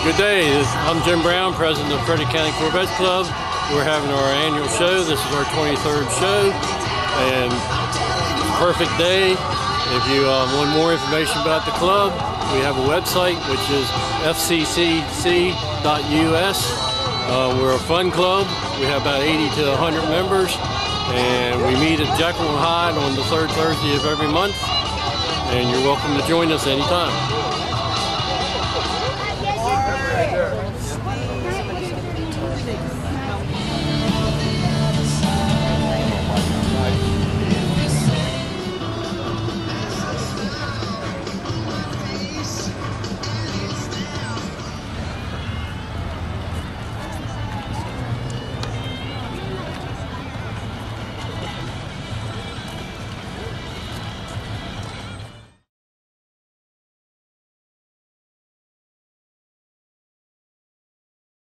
Good day, I'm Jim Brown, president of Frederick County Corvette Club. We're having our annual show. This is our 23rd show, and it's a perfect day. If you want more information about the club, we have a website, which is fccc.us. We're a fun club. We have about 80 to 100 members, and we meet at Jekyll and Hyde on the third Thursday of every month, and you're welcome to join us anytime.